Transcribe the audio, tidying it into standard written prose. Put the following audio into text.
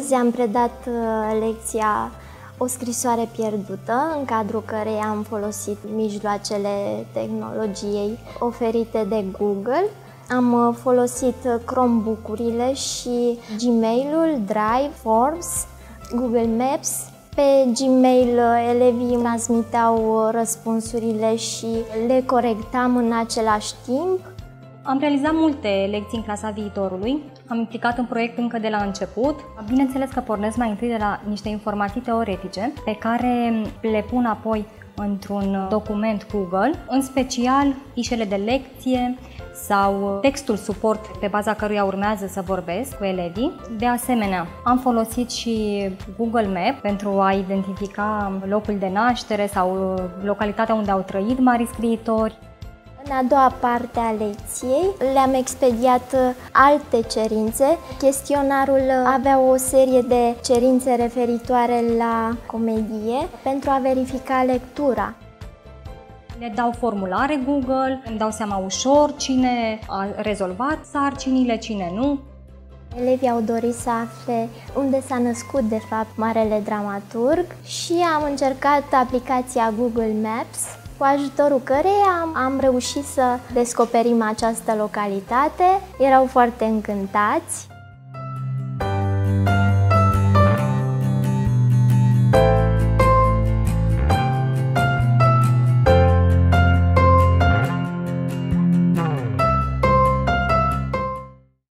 Astăzi am predat lecția O scrisoare pierdută, în cadrul căreia am folosit mijloacele tehnologiei oferite de Google. Am folosit Chromebook-urile și Gmail-ul, Drive, Forms, Google Maps. Pe Gmail elevii transmiteau răspunsurile și le corectam în același timp. Am realizat multe lecții în clasa viitorului, am implicat în proiect încă de la început. Bineînțeles că pornesc mai întâi de la niște informații teoretice pe care le pun apoi într-un document Google, în special fișele de lecție sau textul suport pe baza căruia urmează să vorbesc cu elevii. De asemenea, am folosit și Google Maps pentru a identifica locul de naștere sau localitatea unde au trăit mari scriitori. În a doua parte a lecției le-am expediat alte cerințe. Chestionarul avea o serie de cerințe referitoare la comedie pentru a verifica lectura. Le dau formulare Google, îmi dau seama ușor cine a rezolvat sarcinile, cine nu. Elevii au dorit să afle unde s-a născut de fapt marele dramaturg și am încercat aplicația Google Maps, cu ajutorul căreia am reușit să descoperim această localitate. Erau foarte încântați.